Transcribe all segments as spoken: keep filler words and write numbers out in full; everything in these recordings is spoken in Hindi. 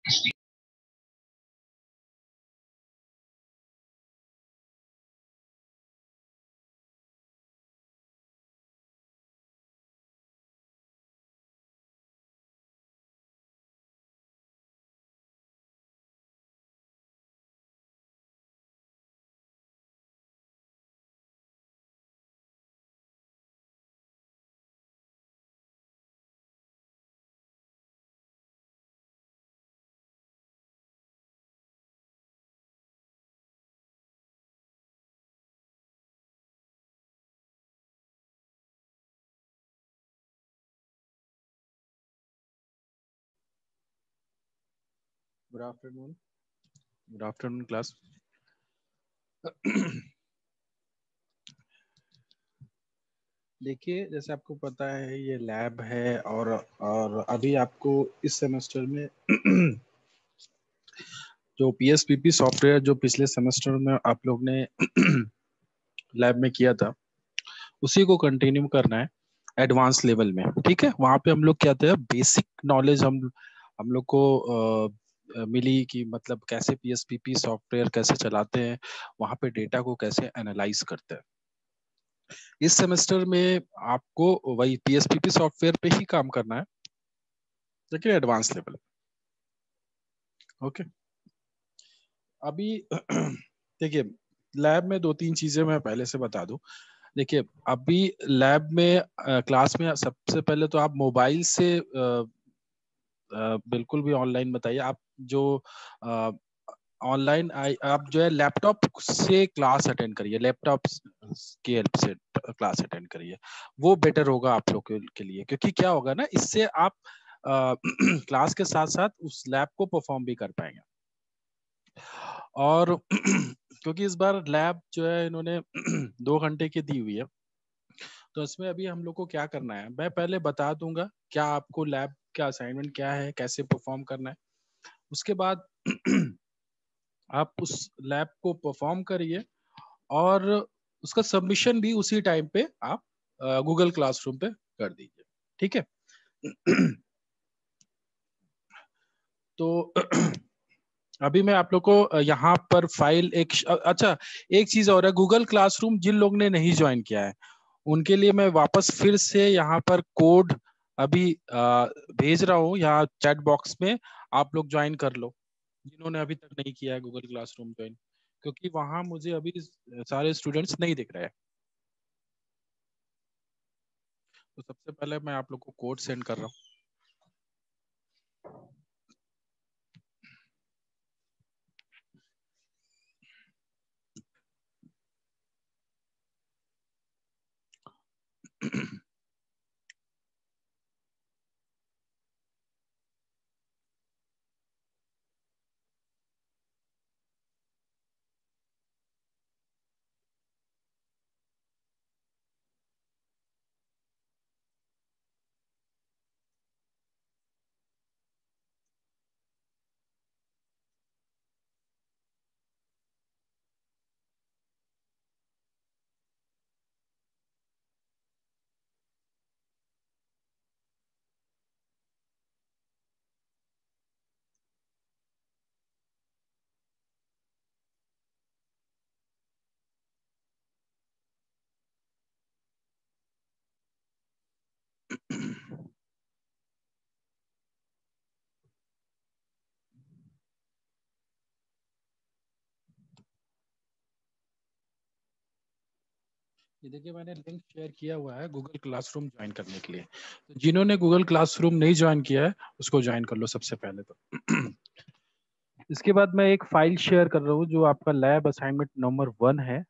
Good afternoon. Good afternoon class. देखिए, जैसे आपको पता है ये लैब है और और अभी आपको इस सेमेस्टर में जो पीएसपीपी सॉफ्टवेयर जो पिछले सेमेस्टर में आप लोग ने लैब में किया था उसी को कंटिन्यू करना है एडवांस लेवल में। ठीक है, वहां पे हम लोग क्या था, बेसिक नॉलेज हम हम लोग को अ, मिली कि मतलब कैसे पीएसपीपी सॉफ्टवेयर कैसे चलाते हैं, वहां पे डेटा को कैसे एनालाइज करते हैं। इस सेमेस्टर में आपको वही पीएसपीपी सॉफ्टवेयर पे ही काम करना है, लेकिन एडवांस लेवल। ओके, अभी देखिए, लैब में दो तीन चीजें मैं पहले से बता दूं। देखिए, अभी लैब में अ, क्लास में सबसे पहले तो आप मोबाइल से अ, अ, बिल्कुल भी ऑनलाइन बताइए। आप जो ऑनलाइन आप जो है लैपटॉप से क्लास अटेंड करिए, लैपटॉप की हेल्प से क्लास अटेंड करिए, वो बेटर होगा आप लोग के, के लिए। क्योंकि क्या होगा ना, इससे आप क्लास के साथ साथ उस लैब को परफॉर्म भी कर पाएंगे। और क्योंकि इस बार लैब जो है इन्होंने दो घंटे की दी हुई है, तो इसमें अभी हम लोग को क्या करना है, मैं पहले बता दूंगा क्या आपको लैब का असाइनमेंट क्या है, कैसे परफॉर्म करना है। उसके बाद आप उस लैब को परफॉर्म करिए और उसका सबमिशन भी उसी टाइम पे आप गूगल क्लासरूम पे कर दीजिए। ठीक है। तो अभी मैं आप लोग को यहाँ पर फाइल एक अच्छा एक चीज और है, गूगल क्लासरूम जिन लोग ने नहीं ज्वाइन किया है उनके लिए मैं वापस फिर से यहाँ पर कोड अभी अ, भेज रहा हूँ यहाँ चैट बॉक्स में। आप लोग ज्वाइन कर लो जिन्होंने अभी तक नहीं किया है गूगल क्लासरूम ज्वाइन, क्योंकि वहां मुझे अभी सारे स्टूडेंट्स नहीं दिख रहे हैं। तो सबसे पहले मैं आप लोग को कोड सेंड कर रहा हूँ। ये देखिए, मैंने लिंक शेयर किया हुआ है गूगल क्लासरूम ज्वाइन करने के लिए। तो जिन्होंने गूगल क्लासरूम नहीं ज्वाइन किया है उसको ज्वाइन कर लो सबसे पहले तो। इसके बाद मैं एक फाइल शेयर कर रहा हूँ जो आपका लैब असाइनमेंट नंबर वन है।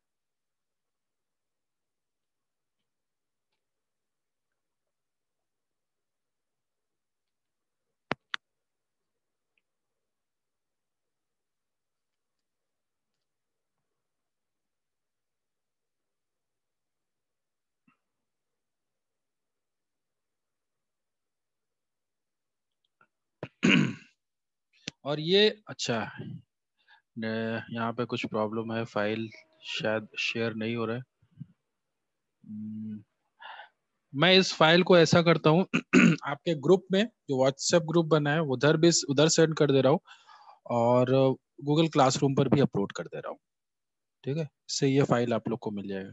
और ये अच्छा, न- यहाँ पे कुछ प्रॉब्लम है, फाइल शायद शेयर नहीं हो रहा है। हम्म, मैं इस फाइल को ऐसा करता हूँ आपके ग्रुप में, जो व्हाट्सएप ग्रुप बना है उधर भी उधर सेंड कर दे रहा हूँ, और गूगल क्लासरूम पर भी अपलोड कर दे रहा हूँ। ठीक है, इससे ये फाइल आप लोग को मिल जाएगा।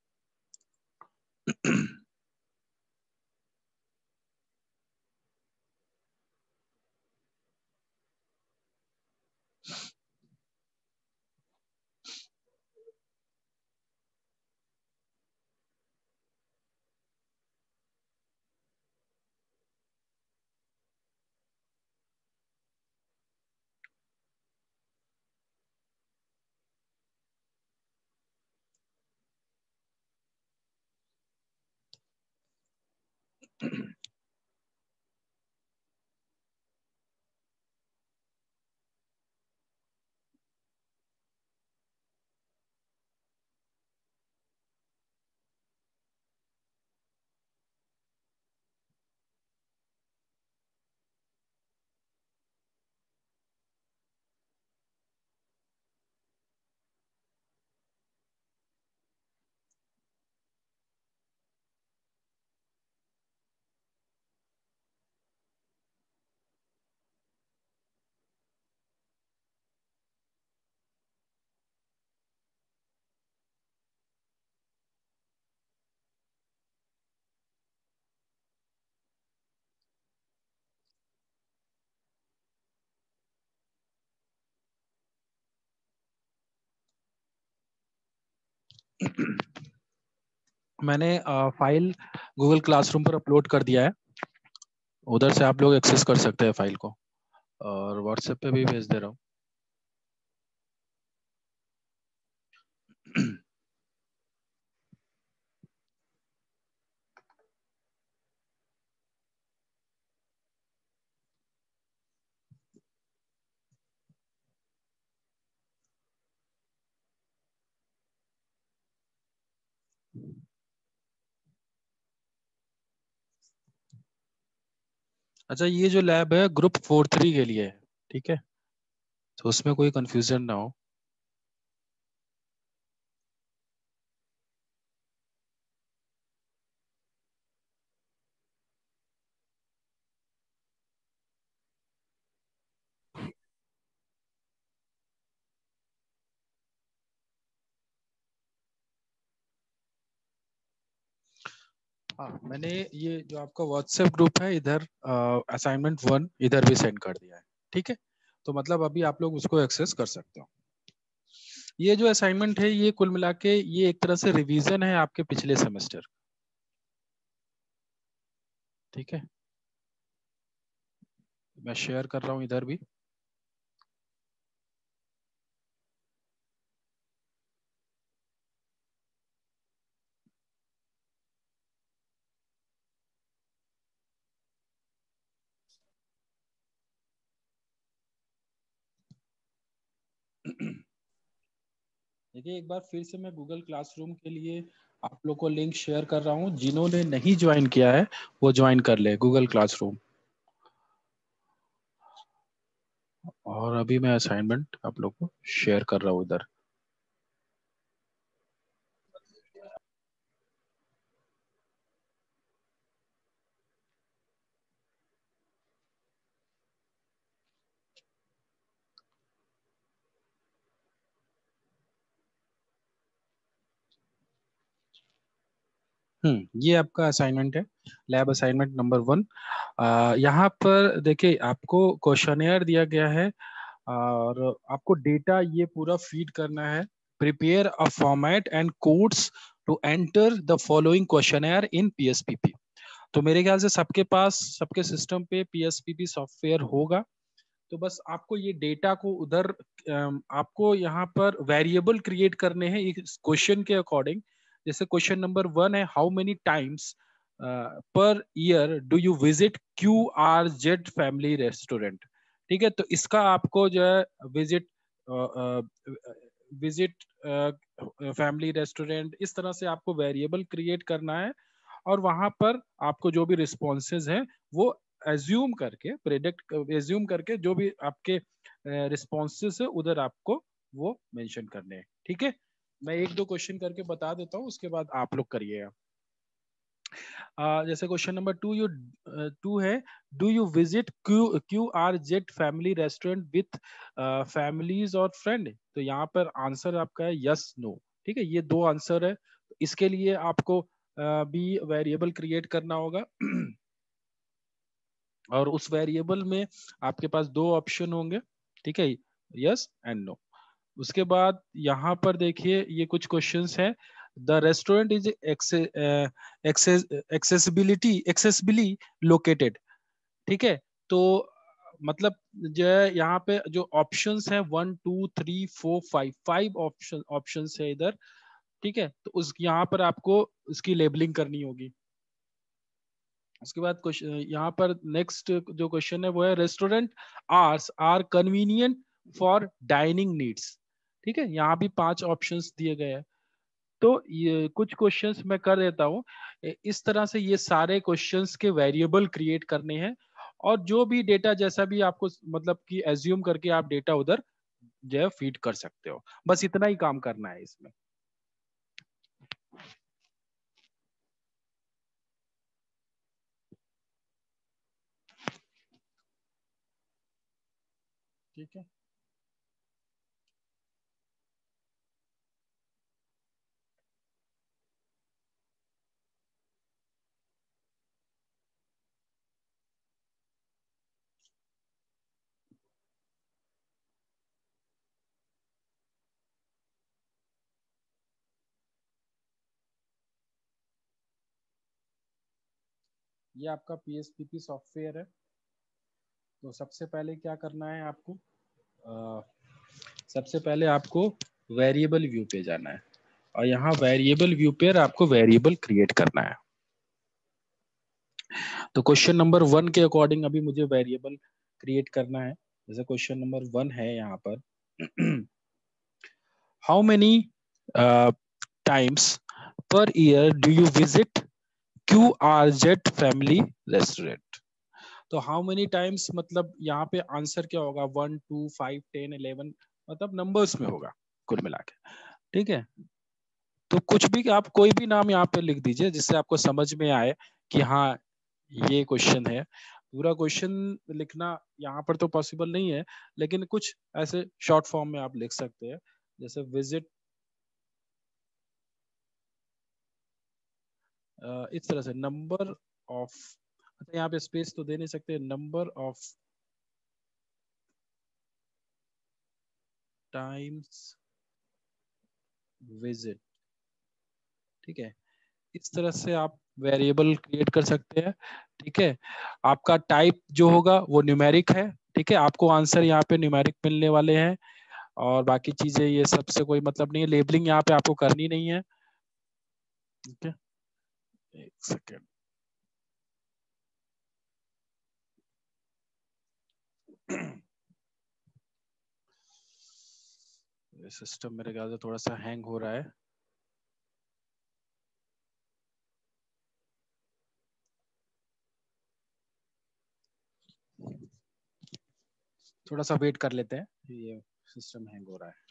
मैंने फाइल गूगल क्लासरूम पर अपलोड कर दिया है, उधर से आप लोग एक्सेस कर सकते हैं फाइल को, और व्हाट्सएप पे भी भेज दे रहा हूँ। अच्छा, ये जो लैब है ग्रुप फोर थ्री के लिए है, ठीक है, तो उसमें कोई कंफ्यूजन ना हो। हाँ, मैंने ये जो आपका व्हाट्सएप ग्रुप है इधर असाइनमेंट वन इधर भी सेंड कर दिया है। ठीक है, तो मतलब अभी आप लोग उसको एक्सेस कर सकते हो। ये जो असाइनमेंट है ये कुल मिला के ये एक तरह से रिवीजन है आपके पिछले सेमेस्टर। ठीक है, मैं शेयर कर रहा हूँ इधर भी। देखिए, एक बार फिर से मैं गूगल क्लासरूम के लिए आप लोग को लिंक शेयर कर रहा हूँ, जिन्होंने नहीं ज्वाइन किया है वो ज्वाइन कर ले गूगल क्लासरूम। और अभी मैं असाइनमेंट आप लोग को शेयर कर रहा हूँ इधर। हम्म ये आपका असाइनमेंट है, लैब असाइनमेंट नंबर वन। यहाँ पर देखिए आपको क्वेश्चनेयर दिया गया है, और आपको डेटा ये पूरा फीड करना है। Prepare a format and codes to enter the following questionnaire in PSPP. तो मेरे ख्याल से सबके पास सबके सिस्टम पे पीएसपीपी सॉफ्टवेयर होगा। तो बस आपको ये डेटा को उधर अम, आपको यहाँ पर वेरिएबल क्रिएट करने हैं इस क्वेश्चन के अकॉर्डिंग। जैसे क्वेश्चन नंबर वन है, how many times per year do you visit Q R Z family restaurant. ठीक है, तो इसका आपको जो है विजिट विजिट फैमिली रेस्टोरेंट, इस तरह से आपको वेरिएबल क्रिएट करना है। और वहां पर आपको जो भी रिस्पॉन्सेज हैं वो एज्यूम करके प्रेडिक्ट एज्यूम करके जो भी आपके रिस्पॉन्सेज है उधर आपको वो मेंशन करने हैं। ठीक है, मैं एक दो क्वेश्चन करके बता देता हूँ, उसके बाद आप लोग करिएगा। uh, जैसे question number two you two है, do you visit Q Q R Z family restaurant with families और फ्रेंड? तो यहाँ पर आंसर आपका है यस नो। ठीक है, ये दो आंसर है। इसके लिए आपको uh, भी वेरिएबल क्रिएट करना होगा और उस वेरिएबल में आपके पास दो ऑप्शन होंगे। ठीक है, यस एंड नो। उसके बाद यहाँ पर देखिए ये कुछ क्वेश्चंस हैं। The restaurant is accessibility accessibly located. ठीक है, तो मतलब जो है यहाँ पे जो ऑप्शंस हैं one two three four five five option options है इधर। ठीक है, तो उस यहाँ पर आपको उसकी लेबलिंग करनी होगी। उसके बाद क्वेश्चन यहाँ पर नेक्स्ट जो क्वेश्चन है वो है, रेस्टोरेंट आर्स are convenient for dining needs. ठीक है, यहाँ भी पांच ऑप्शंस दिए गए हैं। तो ये कुछ क्वेश्चंस मैं कर देता हूँ। इस तरह से ये सारे क्वेश्चंस के वेरिएबल क्रिएट करने हैं और जो भी डेटा जैसा भी आपको मतलब कि एज्यूम करके आप डेटा उधर जो है फीड कर सकते हो। बस इतना ही काम करना है इसमें। ठीक है, ये आपका P S P P software है। तो सबसे पहले क्या करना है आपको, अ, सबसे पहले आपको वेरिएबल व्यू पे जाना है और यहाँ वेरिएबल व्यू पे आपको वेरिएबल क्रिएट करना है। तो क्वेश्चन नंबर वन के अकॉर्डिंग अभी मुझे वेरिएबल क्रिएट करना है। जैसे क्वेश्चन नंबर वन है यहाँ पर, how many times per year do you visit Q R Z family restaurant? तो हाउ मेनी टाइम्स मतलब यहाँ पे आंसर क्या होगा, one two five ten eleven, मतलब नंबर्स में होगा कुल मिला के। ठीक है, तो कुछ भी आप कोई भी नाम यहाँ पे लिख दीजिए जिससे आपको समझ में आए कि हाँ ये क्वेश्चन है। पूरा क्वेश्चन लिखना यहाँ पर तो पॉसिबल नहीं है, लेकिन कुछ ऐसे शॉर्ट फॉर्म में आप लिख सकते हैं। जैसे विजिट, इस तरह से नंबर ऑफ, अच्छा यहाँ पे स्पेस तो दे नहीं सकते, नंबर ऑफ टाइम्स विजिट। ठीक है, इस तरह से आप वेरिएबल क्रिएट कर सकते हैं। ठीक है, आपका टाइप जो होगा वो न्यूमेरिक है। ठीक है, आपको आंसर यहाँ पे न्यूमेरिक मिलने वाले हैं और बाकी चीजें ये सबसे कोई मतलब नहीं है। लेबलिंग यहाँ पे आपको करनी नहीं है। ठीक है, एक सेकेंड। सिस्टम मेरे ख्याल से थोड़ा सा हैंग हो रहा है। थोड़ा सा वेट कर लेते हैं, ये सिस्टम हैंग हो रहा है।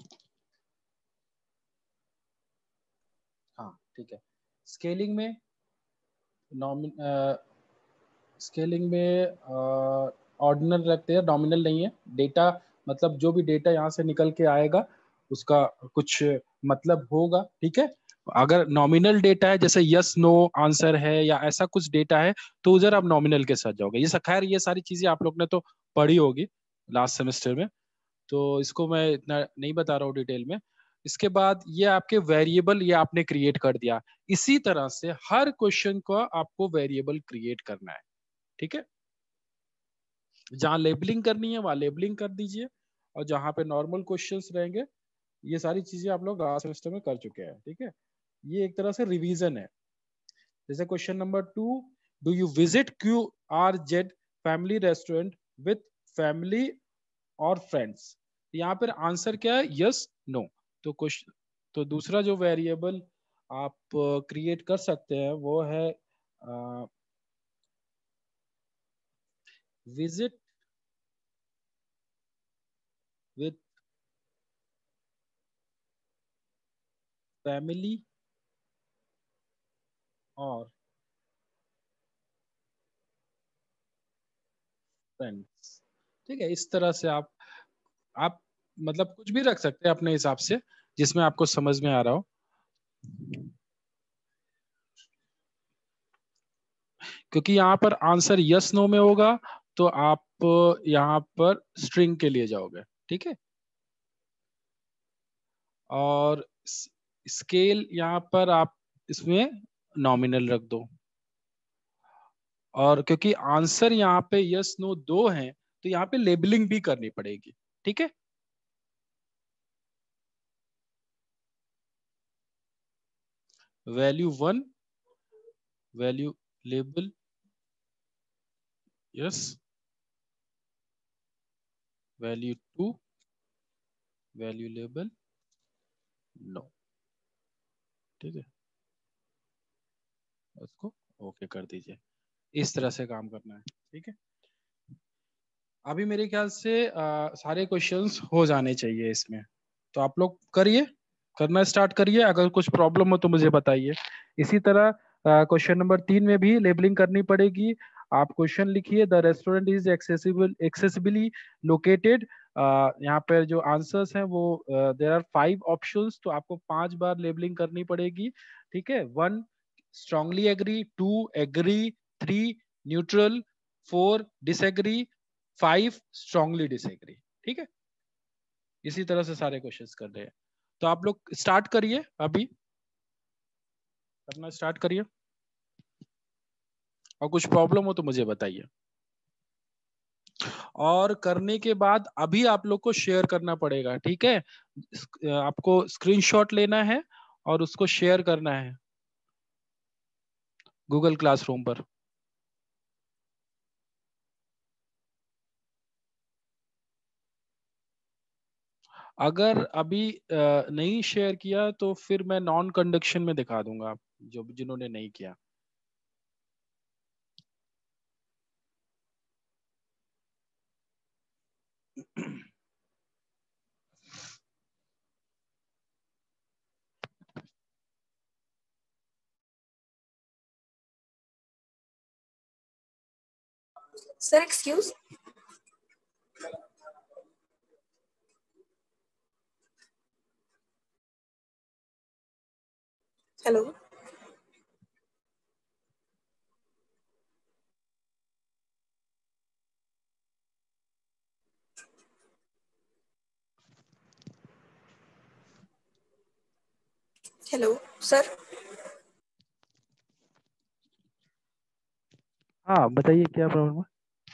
हाँ ठीक है, स्केलिंग में नॉमिन स्केलिंग में ऑर्डिनल रखते हैं, नॉमिनल नहीं है। डेटा मतलब जो भी डेटा यहाँ से निकल के आएगा उसका कुछ मतलब होगा। ठीक है, अगर नॉमिनल डेटा है जैसे यस नो आंसर है या ऐसा कुछ डेटा है तो उधर आप नॉमिनल के साथ जाओगे। ये सब खैर ये सारी चीजें आप लोग ने तो पढ़ी होगी लास्ट सेमेस्टर में, तो इसको मैं इतना नहीं बता रहा हूँ डिटेल में। इसके बाद ये आपके वेरिएबल ये आपने क्रिएट कर दिया। इसी तरह से हर क्वेश्चन को आपको वेरिएबल क्रिएट करना है। ठीक है, जहां लेबलिंग करनी है वहां लेबलिंग कर दीजिए और जहां पे नॉर्मल क्वेश्चंस रहेंगे ये सारी चीजें आप लोग लास्ट सेमेस्टर में कर चुके हैं। ठीक है, ये एक तरह से रिवीजन है। जैसे question number two, do you visit Q R Z family restaurant with family और फ्रेंड्स? यहाँ पर आंसर क्या है, यस नो। तो क्वेश्चन, तो दूसरा जो वेरिएबल आप क्रिएट कर सकते हैं वो है विजिट विथ फैमिली और फ्रेंड्स। ठीक है, इस तरह से आप आप मतलब कुछ भी रख सकते हैं अपने हिसाब से जिसमें आपको समझ में आ रहा हो। क्योंकि यहाँ पर आंसर यस नो में होगा तो आप यहाँ पर स्ट्रिंग के लिए जाओगे। ठीक है, और स्केल यहाँ पर आप इसमें नॉमिनल रख दो। और क्योंकि आंसर यहाँ पे यस नो दो हैं तो यहाँ पे लेबलिंग भी करनी पड़ेगी। ठीक है, value one, value label yes, value two, value label no. ठीक है, उसको ओके कर दीजिए। इस तरह से काम करना है। ठीक है, अभी मेरे ख्याल से आ, सारे क्वेश्चंस हो जाने चाहिए इसमें, तो आप लोग करिए, करना स्टार्ट करिए। अगर कुछ प्रॉब्लम हो तो मुझे बताइए। इसी तरह क्वेश्चन नंबर तीन में भी लेबलिंग करनी पड़ेगी। आप क्वेश्चन लिखिए, the restaurant is accessible accessibly located. यहाँ पर जो आंसर्स हैं वो देयर आर फाइव ऑप्शंस, तो आपको पांच बार लेबलिंग करनी पड़ेगी। ठीक है, one strongly agree, two agree, three neutral, four disagree, five strongly disagree. ठीक है, इसी तरह से सारे क्वेश्चंस कर रहे हैं। तो आप लोग स्टार्ट करिए, अभी करना स्टार्ट करिए, और कुछ प्रॉब्लम हो तो मुझे बताइए। और करने के बाद अभी आप लोग को शेयर करना पड़ेगा। ठीक है, आपको स्क्रीनशॉट लेना है और उसको शेयर करना है गूगल क्लासरूम पर। अगर अभी नहीं शेयर किया तो फिर मैं नॉन कंडक्शन में दिखा दूंगा, जो जिन्होंने नहीं किया। Sir excuse, hello hello sir. हाँ बताइए, क्या प्रॉब्लम है?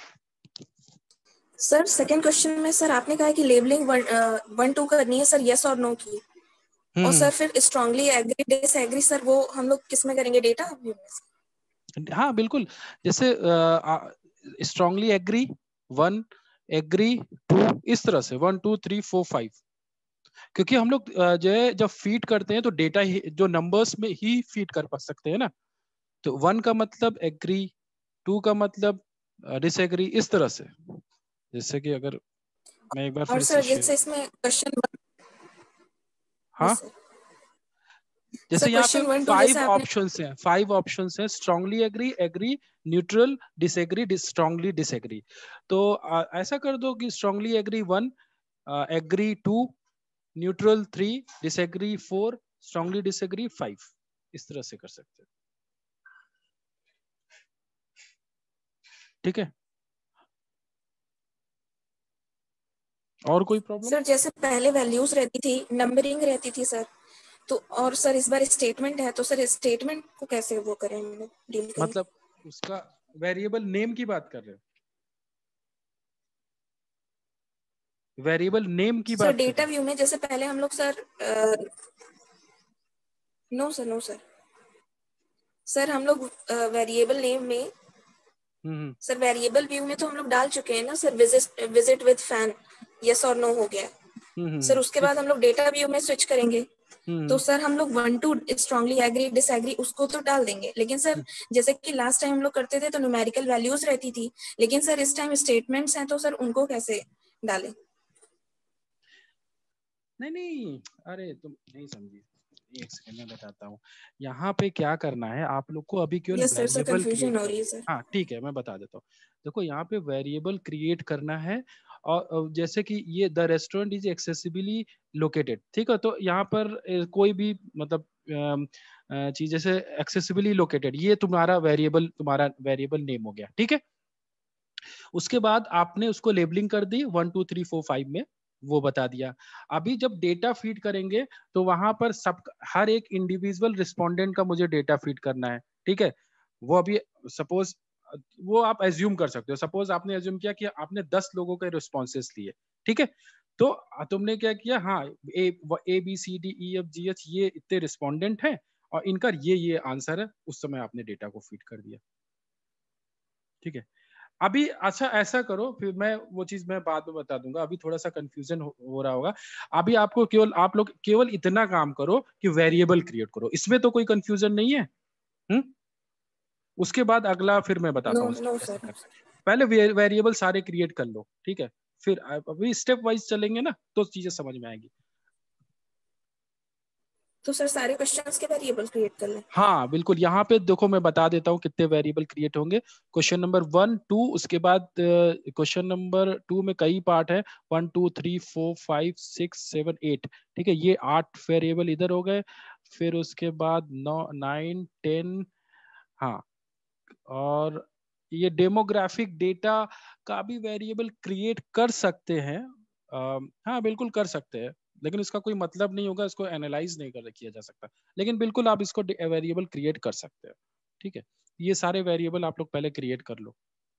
सर सेकंड क्वेश्चन में सर आपने कहा कि लेबलिंग वन, वन टू करनी है सर, यस और नो की। और सर फिर स्ट्रांगली एग्री डिसएग्री सर वो हम लोग किस में करेंगे, डेटा व्यू में से? हाँ बिल्कुल, जैसे strongly agree one, agree two, इस तरह से one two three four five. क्योंकि हम लोग अ, जो है जब फीड करते हैं तो डेटा ही जो नंबर्स में ही फीड कर पा सकते हैं ना। तो वन का मतलब एग्री, टू का मतलब डिसएग्री, इस तरह से। जैसे कि अगर मैं एक बार और फिर से सर शेयर, जैसे इसमें क्वेश्चन हाँ सर जैसे यहाँ पे क्वेश्चन वन टू जैसे फाइव आपने ऑप्शंस हैं, फाइव ऑप्शंस हैं, strongly agree, agree, neutral, disagree, strongly disagree. तो आ, ऐसा कर दो कि strongly agree one, agree two, neutral three, disagree four, strongly disagree five. इस तरह से कर सकते हैं। ठीक है, और कोई प्रॉब्लम? सर जैसे पहले वैल्यूज रहती थी, नंबरिंग रहती थी सर, तो और सर इस बार स्टेटमेंट है, तो सर स्टेटमेंट को कैसे वो करें, हम लोग डील करें? मतलब उसका वेरिएबल नेम की बात कर रहे हो? वेरिएबल नेम की सर बात कर डेटा रहे व्यू में जैसे पहले हम लोग sir no sir no sir sir हम लोग वेरिएबल नेम में हो? हम्म सर वेरिएबल व्यू में तो हम लोग डाल चुके हैं ना sir, visit visit with fan, yes और नो हो गया हम्म हम्म सर। हम्म, उसके बाद इस हम लोग डेटा व्यू में स्विच करेंगे, तो हम्म सर हम लोग one two strongly agree disagree उसको तो डाल देंगे, लेकिन सर हम्म, जैसे कि लास्ट टाइम हम लोग करते थे तो न्यूमेरिकल वैल्यूज रहती थी, लेकिन सर इस टाइम स्टेटमेंट्स हैं, तो सर उनको कैसे डालें? नहीं नहीं, अरे तुम नहीं समझी। एक सेकंड में बताता हूँ। यहाँ पे क्या करना है आप लोग को, अभी केवल yes sir, sir variable confusion create हो कर, रही है सर। हाँ ठीक है मैं बता देता हूँ। देखो यहाँ पे वेरिएबल क्रिएट करना है, और और जैसे कि ये the restaurant is accessibly located, ठीक है, तो यहाँ पर अ, कोई भी मतलब अम, अ, चीज जैसे एक्सेसिबली लोकेटेड, ये तुम्हारा वेरिएबल, तुम्हारा वेरिएबल नेम हो गया, ठीक है। उसके बाद आपने उसको लेबलिंग कर दी one two three four five में, वो बता दिया। अभी जब डेटा फीड करेंगे तो वहां पर सब, हर एक इंडिविजुअल रिस्पोंडेंट का मुझे डेटा फीड करना है, ठीक है। वो अभी सपोज, वो आप एज्यूम कर सकते हो, सपोज आपने एज्यूम किया कि आपने दस लोगों के रिस्पॉन्सेस लिए, ठीक है। तो तुमने क्या किया, हाँ A A B C D E F G H ये इतने रिस्पोंडेंट हैं और इनका ये ये आंसर है, उस समय आपने डेटा को फीड कर दिया, ठीक है। अभी अच्छा ऐसा करो, फिर मैं वो चीज मैं बाद में बता दूंगा, अभी थोड़ा सा कंफ्यूजन हो, हो रहा होगा। अभी आपको केवल, आप लोग केवल इतना काम करो कि वेरिएबल क्रिएट करो, इसमें तो कोई कंफ्यूजन नहीं है। हम्म उसके बाद अगला फिर मैं नो बताता हूँ नो कैसे सर। करना है। पहले वे, वेरिएबल सारे क्रिएट कर लो, ठीक है, फिर अभी स्टेप वाइज चलेंगे ना तो चीजें समझ में आएगी। तो सर सारे क्वेश्चंस के वेरिएबल क्रिएट कर लें? हाँ बिल्कुल, यहाँ पे देखो मैं बता देता हूँ कितने वेरिएबल क्रिएट होंगे। क्वेश्चन नंबर वन टू, उसके बाद क्वेश्चन नंबर टू में कई पार्ट है, one two three four five six seven eight, ठीक है, ये आठ वेरिएबल इधर हो गए। फिर उसके बाद नौ नाइन टेन, हाँ, और ये डेमोग्राफिक डेटा का भी वेरिएबल क्रिएट कर सकते हैं। अम, हाँ बिल्कुल कर सकते हैं, लेकिन इसका कोई मतलब नहीं होगा, इसको एनालाइज नहीं कर किया जा सकता, लेकिन बिल्कुल आप इसको वेरिएबल क्रिएट कर सकते हो, ठीक है। ये सारे वेरिएबल आप लोग पहले क्रिएट कर लो।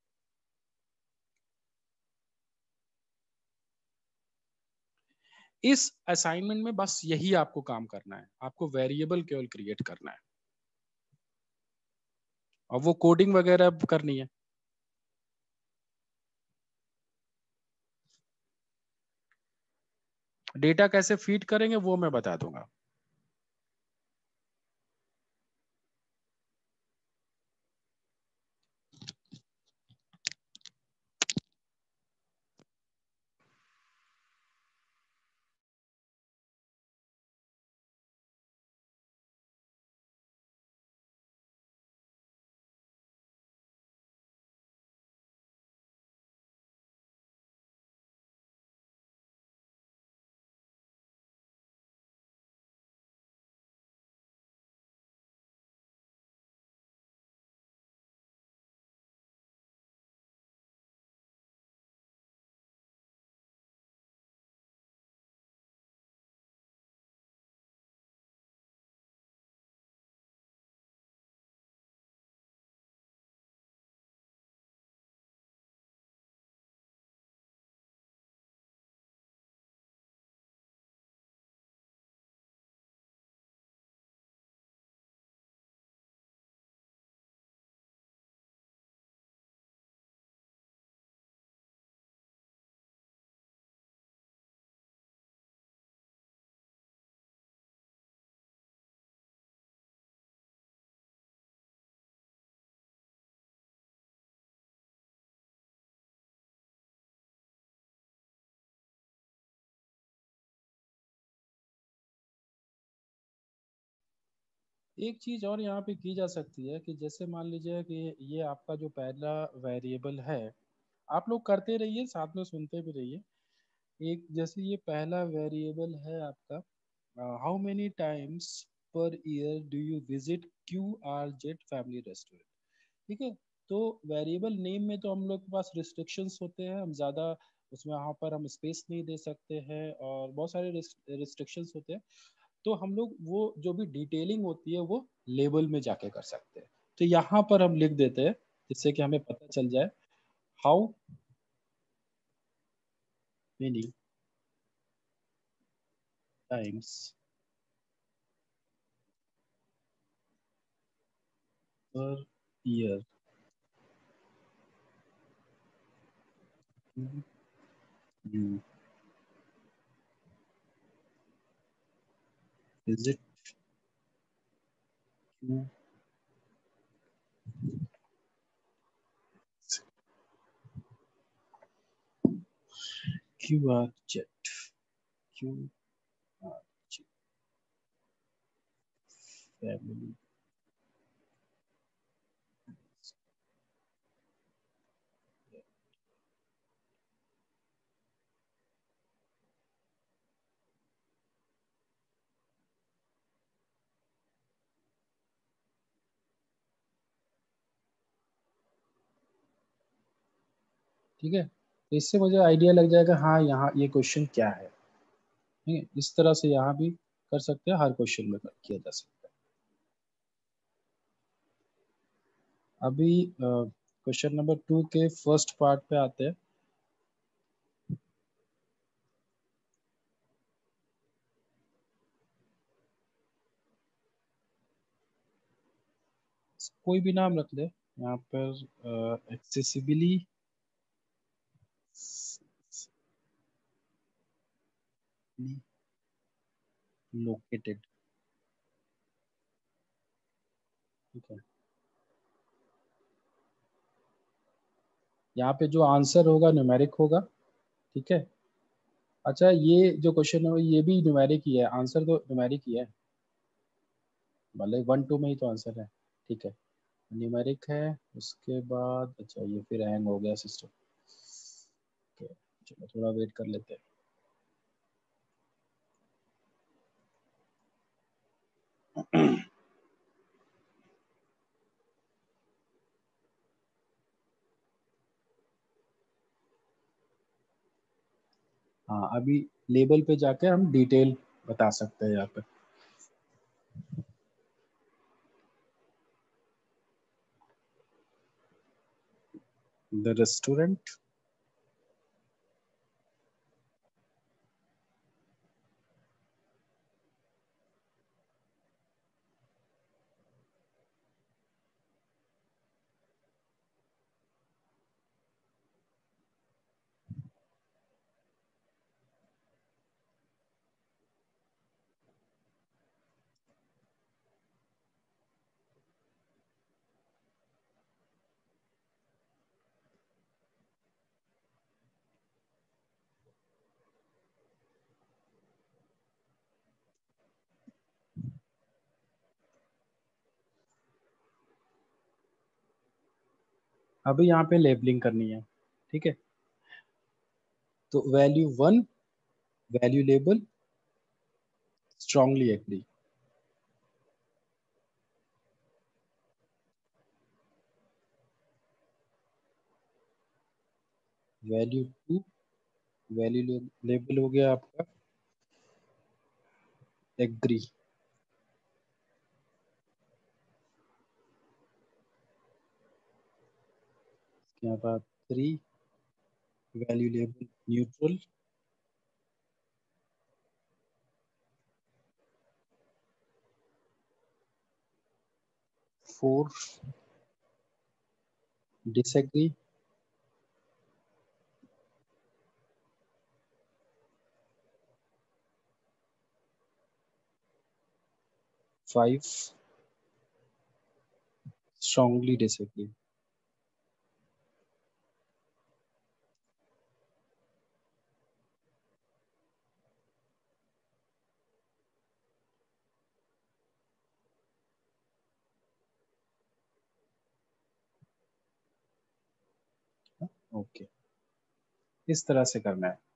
इस असाइनमेंट में बस यही आपको काम करना है, आपको वेरिएबल केवल क्रिएट करना है, और वो कोडिंग वगैरह करनी है। डेटा कैसे फीड करेंगे वो मैं बता दूंगा। एक चीज और यहाँ पे की जा सकती है कि जैसे मान लीजिए कि ये आपका जो पहला वेरिएबल है, आप लोग करते रहिए साथ में सुनते भी रहिए। एक जैसे ये पहला वेरिएबल है आपका, how many times per year do you visit Q R Z family restaurant, ठीक है। तो वेरिएबल नेम में तो हम लोग के पास रिस्ट्रिक्शंस होते हैं, हम ज़्यादा उसमें वहाँ पर हम स्पेस नहीं दे सकते हैं, और बहुत सारे रिस्ट्रिक्शंस होते हैं। तो हम लोग वो जो भी डिटेलिंग होती है वो लेबल में जाके कर सकते हैं। तो यहाँ पर हम लिख देते हैं जिससे कि हमें पता चल जाए, how many times per year you visit Q Q R Z Q R Z. Family ठीक है। तो इससे मुझे आइडिया लग जाएगा हाँ यहाँ ये क्वेश्चन क्या है। ठीक है, इस तरह से यहाँ भी कर सकते हैं, हर क्वेश्चन में किया जा सकता है। अभी क्वेश्चन नंबर टू के फर्स्ट पार्ट पे आते हैं। कोई भी नाम रख ले यहाँ पर, एक्सेसिबली लोकेटेड। ठीक है, यहाँ पे जो आंसर होगा न्यूमेरिक होगा। ठीक है। अच्छा, ये जो क्वेश्चन है ये भी न्यूमेरिक ही है, आंसर तो न्यूमेरिक ही है, भले वन टू में ही तो आंसर है। ठीक है, न्यूमेरिक है। उसके बाद अच्छा ये फिर हैंग हो गया सिस्टम। चलो थोड़ा वेट कर लेते हैं। हाँ, अभी लेबल पे जाके हम डिटेल बता सकते हैं यहाँ पे। द रेस्टोरेंट, अभी यहाँ पे लेबलिंग करनी है। ठीक है, तो value one, value label, strongly agree. Value two, value label हो गया आपका एग्री। यहाँ पर three, value label neutral. Four, disagree. Five, strongly disagree. Okay, इस तरह से करना है।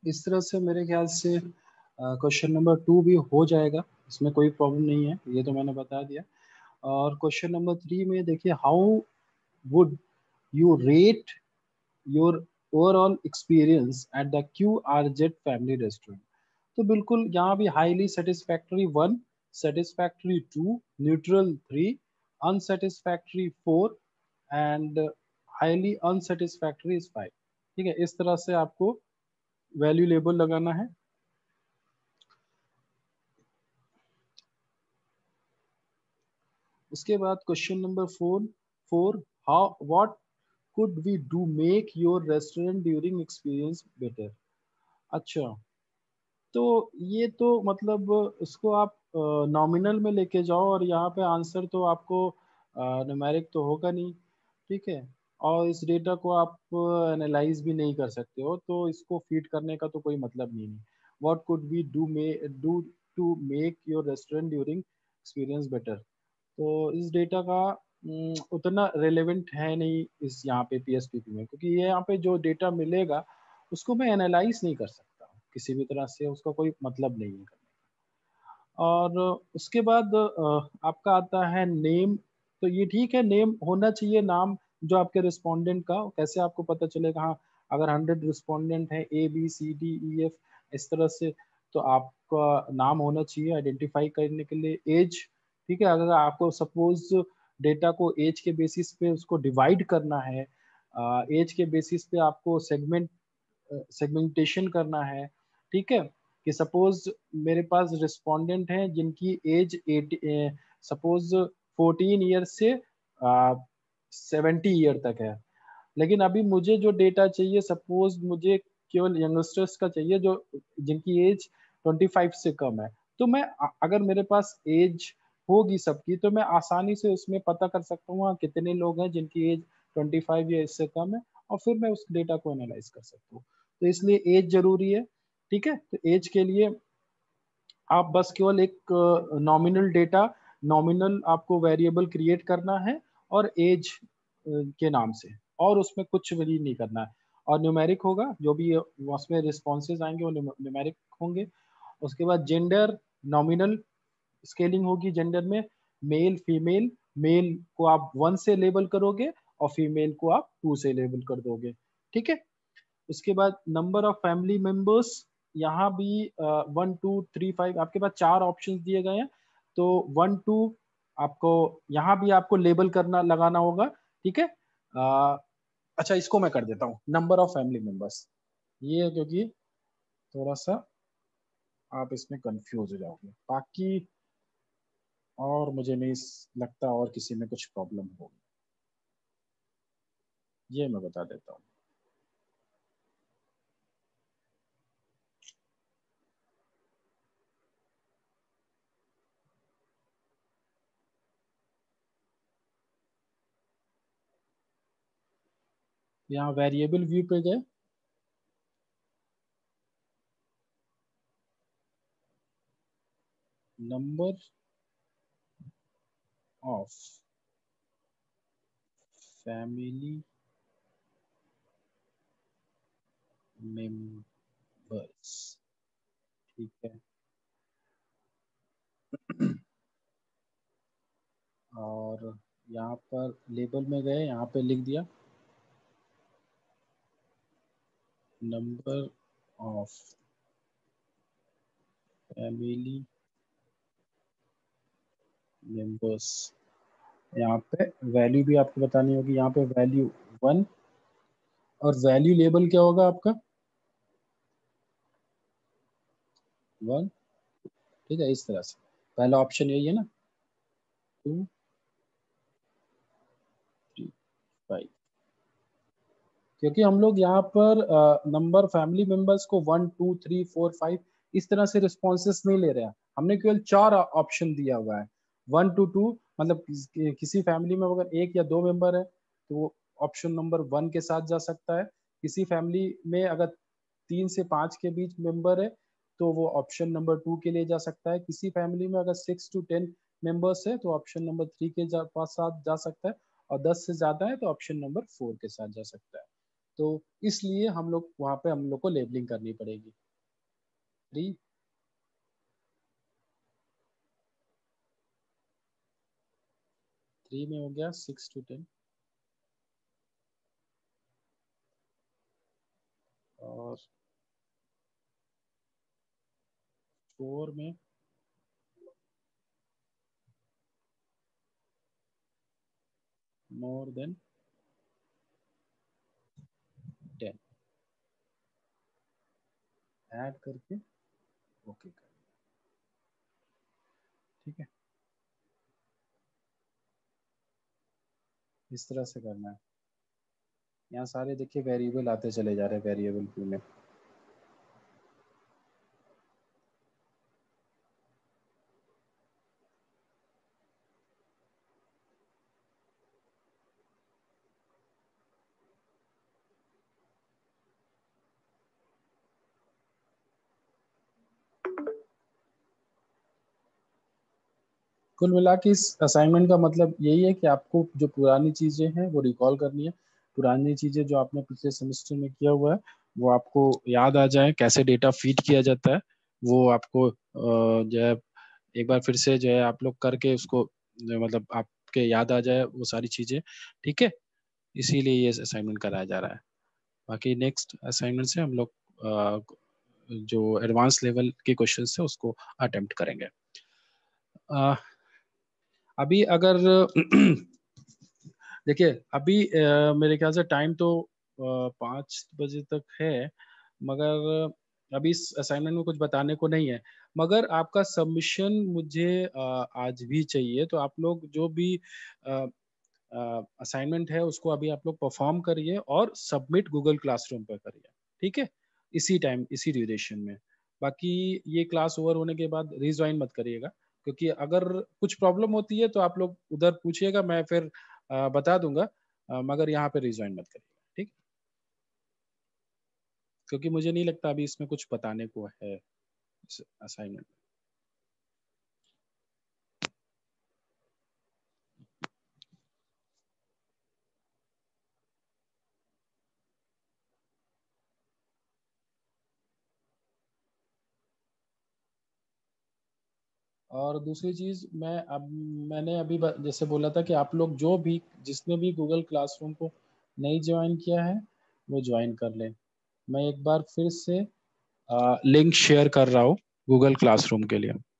इस तरह से मेरे ख्याल से क्वेश्चन नंबर टू भी हो जाएगा, इसमें कोई प्रॉब्लम नहीं है, ये तो मैंने बता दिया। और क्वेश्चन नंबर थ्री में देखिए, how would you rate your overall experience at the Q R Z family restaurant. तो बिल्कुल यहाँ भी highly satisfactory one, satisfactory two, neutral three, unsatisfactory four and highly unsatisfactory is five. ठीक है, इस तरह से आपको वैल्यू लेबल लगाना है। उसके बाद question number four four how what could we do make your restaurant during experience better. अच्छा, तो ये तो मतलब इसको आप नॉमिनल में लेके जाओ, और यहाँ पे आंसर तो आपको न्यूमेरिक तो होगा नहीं। ठीक है, और इस डेटा को आप एनालाइज भी नहीं कर सकते हो, तो इसको फीड करने का तो कोई मतलब नहीं है। What could we do may do to make your restaurant during experience better, तो इस डेटा का उम, उतना रेलेवेंट है नहीं इस यहाँ पे पी एस पी पी में, क्योंकि ये यहाँ पे जो डेटा मिलेगा उसको मैं एनालाइज नहीं कर सकता किसी भी तरह से, उसका कोई मतलब नहीं है। और उसके बाद अ, आपका आता है नेम। तो ये ठीक है, नेम होना चाहिए, नाम जो आपके रिस्पोंडेंट का, कैसे आपको पता चलेगा। हाँ, अगर हंड्रेड रिस्पोंडेंट है A B C D E F इस तरह से, तो आपका नाम होना चाहिए आइडेंटिफाई करने के लिए। एज, ठीक है, अगर आपको सपोज डेटा को एज के बेसिस पे उसको डिवाइड करना है, एज के बेसिस पे आपको सेगमेंट सेगमेंटेशन करना है। ठीक है, कि सपोज मेरे पास रिस्पोंडेंट हैं जिनकी age at suppose fourteen year से सेवेंटी ईयर तक है, लेकिन अभी मुझे जो डेटा चाहिए, सपोज मुझे केवल यंगस्टर्स का चाहिए जो जिनकी एज ट्वेंटी फाइव से कम है। तो मैं अ- अगर मेरे पास एज होगी सबकी, तो मैं आसानी से उसमें पता कर सकता हूँ हाँ, कितने लोग हैं जिनकी एज ट्वेंटी फाइव या इससे कम है, और फिर मैं उस डेटा को एनालाइज कर सकता हूँ। तो इसलिए एज जरूरी है। ठीक है, तो एज के लिए आप बस केवल एक नॉमिनल डेटा, नॉमिनल आपको वेरिएबल क्रिएट करना है, और एज के नाम से, और उसमें कुछ भी नहीं करना है। और न्यूमेरिक होगा, जो भी उसमें रिस्पॉन्सेज आएंगे वो न्यूमेरिक होंगे। उसके बाद जेंडर, नॉमिनल स्केलिंग होगी जेंडर में, मेल फीमेल, मेल को आप वन से लेबल करोगे और फीमेल को आप टू से लेबल कर दोगे। ठीक है, उसके बाद नंबर ऑफ फैमिली मेंबर्स, यहाँ भी वन टू थ्री फाइव आपके पास चार ऑप्शंस दिए गए हैं, तो वन टू आपको यहाँ भी आपको लेबल करना लगाना होगा। ठीक है, अ, अच्छा इसको मैं कर देता हूँ नंबर ऑफ फैमिली मेंबर्स, ये है क्योंकि थोड़ा सा आप इसमें कंफ्यूज हो जाओगे, बाकी और मुझे नहीं लगता और किसी में कुछ प्रॉब्लम होगी, ये मैं बता देता हूँ। यहाँ वेरिएबल व्यू पे गए, नंबर ऑफ फैमिली मेंबर्स। ठीक है, और यहाँ पर लेबल में गए, यहाँ पे लिख दिया नंबर ऑफ फैमिली मेंबर्स। यहाँ पे वैल्यू भी आपको बतानी होगी, यहाँ पे वैल्यू वन, और वैल्यू लेबल क्या होगा आपका, वन। ठीक है, इस तरह से पहला ऑप्शन यही है ना, टू थ्री फाइव, क्योंकि हम लोग यहाँ पर नंबर फैमिली मेंबर्स को one two three four five इस तरह से रिस्पॉन्सेस नहीं ले रहे हैं, हमने केवल चार ऑप्शन दिया हुआ है। वन टू टू मतलब किस, किसी फैमिली में अगर एक या दो मेंबर है तो वो ऑप्शन नंबर वन के साथ जा सकता है। किसी फैमिली में अगर तीन से पाँच के बीच मेंबर है तो वो ऑप्शन नंबर टू के लिए जा सकता है। किसी फैमिली में अगर सिक्स टू टेन मेंबर्स है तो ऑप्शन नंबर थ्री के जा, पास साथ जा सकता है, और दस से ज्यादा है तो ऑप्शन नंबर फोर के साथ जा सकता है। तो इसलिए हम लोग वहां पे हम लोग को लेबलिंग करनी पड़ेगी। थ्री थ्री में हो गया सिक्स टू टेन, और फोर में मोर देन टेन ऐड करके ओके कर, ठीक है, इस तरह से करना है। यहाँ सारे देखिए वेरिएबल आते चले जा रहे हैं वेरिएबल व्यू में। कुल मिला के इस असाइनमेंट का मतलब यही है कि आपको जो पुरानी चीजें हैं वो रिकॉल करनी है, पुरानी चीजें जो आपने पिछले सेमेस्टर में किया हुआ है वो आपको याद आ जाए, कैसे डेटा फीड किया जाता है वो आपको अ, जो है एक बार फिर से जो है आप लोग करके उसको जो मतलब आपके याद आ जाए वो सारी चीजें, ठीक है, इसीलिए ये असाइनमेंट कराया जा रहा है। बाकी नेक्स्ट असाइनमेंट से हम लोग अ, जो एडवांस लेवल के क्वेश्चन है उसको अटेम्प्ट करेंगे। अ, अभी अगर देखिए अभी अ, मेरे ख्याल से टाइम तो पाँच बजे तक है, मगर अभी इस असाइनमेंट में कुछ बताने को नहीं है, मगर आपका सबमिशन मुझे अ, आज भी चाहिए। तो आप लोग जो भी असाइनमेंट है उसको अभी आप लोग परफॉर्म करिए और सबमिट गूगल क्लासरूम पर करिए, ठीक है, इसी टाइम इसी ड्यूरेशन में। बाकी ये क्लास ओवर होने के बाद रिज्वाइन मत करिएगा, क्योंकि अगर कुछ प्रॉब्लम होती है तो आप लोग उधर पूछिएगा, मैं फिर अ, बता दूंगा, अ, मगर यहाँ पे रिज्वाइन मत करिएगा, ठीक, क्योंकि मुझे नहीं लगता अभी इसमें कुछ बताने को है इस असाइनमेंट। और दूसरी चीज मैं अब मैंने अभी ब- जैसे बोला था कि आप लोग जो भी जिसने भी गूगल क्लासरूम को नहीं ज्वाइन किया है वो ज्वाइन कर ले। मैं एक बार फिर से लिंक शेयर कर रहा हूँ गूगल क्लासरूम के लिए।